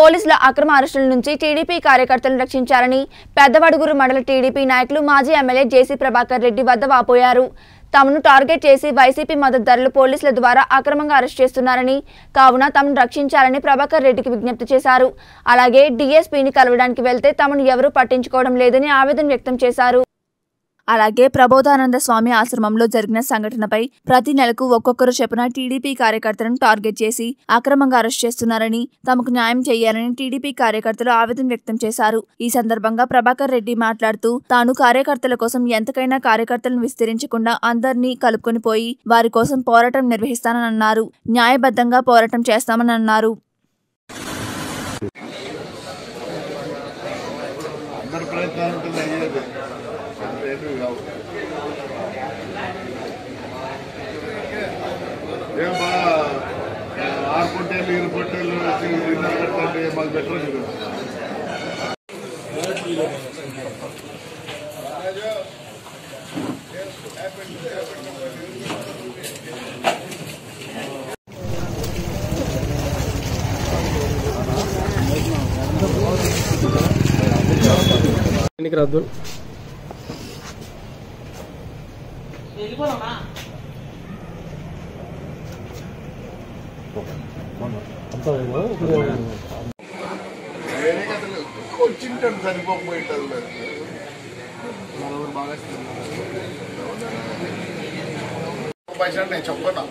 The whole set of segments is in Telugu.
పోలీసుల అక్రమ అరెస్టుల నుంచి టీడీపీ కార్యకర్తలను రక్షించాలని పెద్దవడుగురు మండల టీడీపీ నాయకులు మాజీ ఎమ్మెల్యే జేసీ ప్రభాకర్ రెడ్డి వద్ద వాపోయారు. తమను టార్గెట్ చేసి వైసీపీ మద్దతుదారులు పోలీసుల ద్వారా అక్రమంగా అరెస్ట్ చేస్తున్నారని, కావున తమను రక్షించాలని ప్రభాకర్ రెడ్డికి విజ్ఞప్తి చేశారు. అలాగే డీఎస్పీని కలవడానికి వెళ్తే తమను ఎవరూ పట్టించుకోవడం లేదని ఆవేదన వ్యక్తం చేశారు. అలాగే ప్రబోధానంద స్వామి ఆశ్రమంలో జరిగిన సంఘటనపై ప్రతి నెలకు ఒక్కొక్కరు చొప్పున టీడీపీ కార్యకర్తలను టార్గెట్ చేసి అక్రమంగా అరెస్ట్ చేస్తున్నారని, తమకు న్యాయం చేయాలని టీడీపీ కార్యకర్తలు ఆవేదన వ్యక్తం చేశారు. ఈ సందర్భంగా ప్రభాకర్ రెడ్డి మాట్లాడుతూ తాను కార్యకర్తల కోసం ఎంతకైనా కార్యకర్తలను విస్తరించకుండా అందరినీ కలుపుకొని పోయి వారి కోసం పోరాటం నిర్వహిస్తానని అన్నారు. న్యాయబద్ధంగా పోరాటం చేస్తామని అన్నారు. ఆర్పొట్టేలు ఇరుపొట్టేలు మాకు బెటర్ రాదు వచ్చింటాను సరిపోకపోయింటారు. నేను చెప్పనా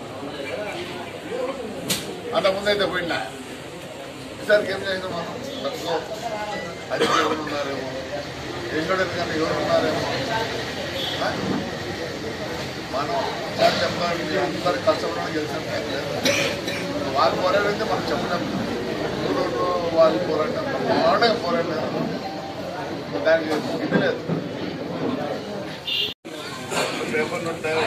అంతకుముందు అయితే పోయినా ఈసారికి ఏం చేసినా మనం తక్కువ అది ఎవరు ఉన్నారేమో ఎన్నోడని కానీ ఎవరు ఉన్నారేమో మనం చెప్పడానికి అందరు కష్టపడడానికి గెలిచాం. వాళ్ళు పోరాడంటే మనం చెప్పలేము. ఊళ్ళో వాళ్ళు పోరాటం బాగా పోరాడలేదు, దానికి ఇది లేదు. పేపర్లు ఉంటాయి